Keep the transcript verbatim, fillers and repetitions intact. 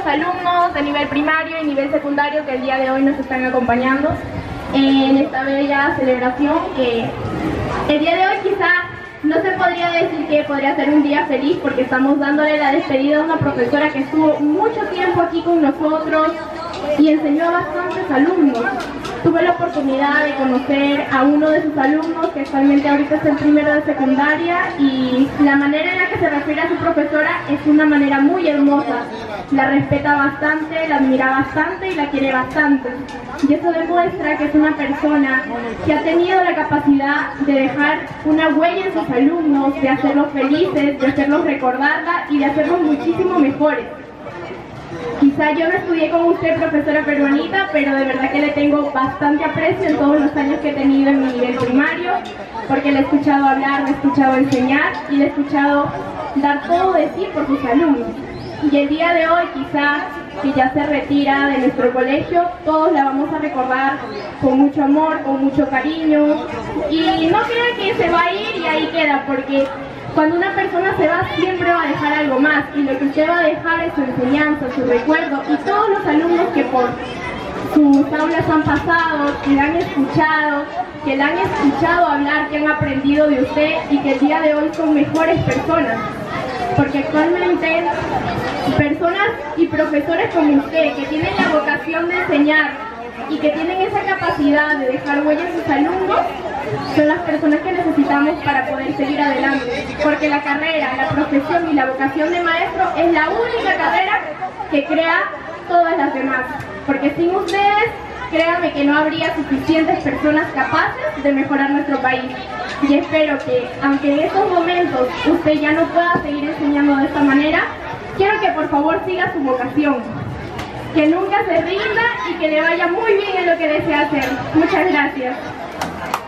los alumnos de nivel primario y nivel secundario que el día de hoy nos están acompañando en esta bella celebración, que el día de hoy quizá no se podría decir que podría ser un día feliz, porque estamos dándole la despedida a una profesora que estuvo mucho tiempo aquí con nosotros y enseñó a bastantes alumnos. Tuve la oportunidad de conocer a uno de sus alumnos que actualmente ahorita es el primero de secundaria, y la manera en la que se refiere a su profesora es una manera muy hermosa. La respeta bastante, la admira bastante y la quiere bastante. Y eso demuestra que es una persona que ha tenido la capacidad de dejar una huella en sus alumnos, de hacerlos felices, de hacerlos recordarla y de hacerlos muchísimo mejores. Quizá yo no estudié con usted, profesora peruanita, pero de verdad que le tengo bastante aprecio en todos los años que he tenido en mi nivel primario, porque le he escuchado hablar, le he escuchado enseñar y le he escuchado dar todo de sí por sus alumnos. Y el día de hoy, quizá que ya se retira de nuestro colegio, todos la vamos a recordar con mucho amor, con mucho cariño. Y no crean que se va a ir y ahí queda, porque cuando una persona se va siempre va a dejar algo más, y lo que usted va a dejar es su enseñanza, su recuerdo, y todos los alumnos que por sus aulas han pasado, que la han escuchado, que la han escuchado hablar, que han aprendido de usted y que el día de hoy son mejores personas. Porque actualmente personas y profesores como usted, que tienen la vocación de enseñar y que tienen esa capacidad de dejar huella en sus alumnos, son las personas que necesitamos para poder seguir adelante. Porque la carrera, la profesión y la vocación de maestro es la única carrera que crea todas las demás. Porque sin ustedes, créanme que no habría suficientes personas capaces de mejorar nuestro país. Y espero que, aunque en estos momentos usted ya no pueda seguir enseñando de esta manera, quiero que por favor siga su vocación, que nunca se rinda y que le vaya muy bien en lo que desea hacer. Muchas gracias.